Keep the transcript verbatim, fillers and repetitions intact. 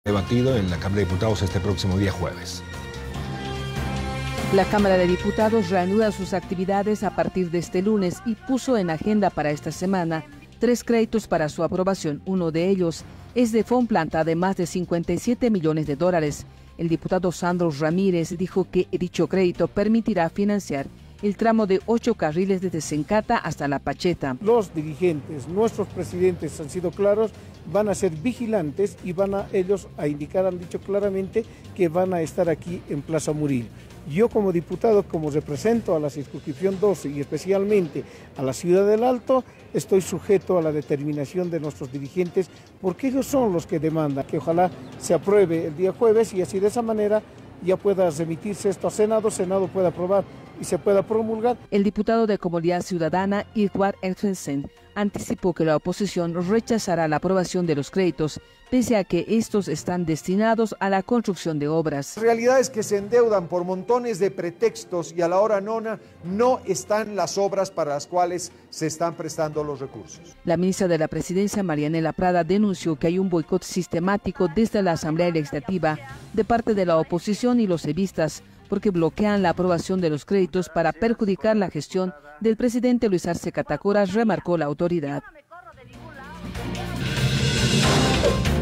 Debatido en la Cámara de Diputados este próximo día jueves. La Cámara de Diputados reanuda sus actividades a partir de este lunes y puso en agenda para esta semana tres créditos para su aprobación. Uno de ellos es de Fomplanta de más de cincuenta y siete millones de dólares. El diputado Sandro Ramírez dijo que dicho crédito permitirá financiar el tramo de ocho carriles desde Sencata hasta La Pacheta. Los dirigentes, nuestros presidentes han sido claros, van a ser vigilantes y van a ellos a indicar, han dicho claramente que van a estar aquí en Plaza Murillo. Yo como diputado, como represento a la circunscripción doce y especialmente a la ciudad del Alto, estoy sujeto a la determinación de nuestros dirigentes porque ellos son los que demandan que ojalá se apruebe el día jueves y así de esa manera ya pueda remitirse esto a Senado, Senado pueda aprobar y se pueda promulgar. El diputado de Comunidad Ciudadana, Irwar Elfensen, anticipó que la oposición rechazará la aprobación de los créditos, pese a que estos están destinados a la construcción de obras. La realidad es que se endeudan por montones de pretextos y a la hora nona no están las obras para las cuales se están prestando los recursos. La ministra de la Presidencia, Marianela Prada, denunció que hay un boicot sistemático desde la Asamblea Legislativa de parte de la oposición y los evistas, porque bloquean la aprobación de los créditos para perjudicar la gestión del presidente Luis Arce Catacora, remarcó la autoridad.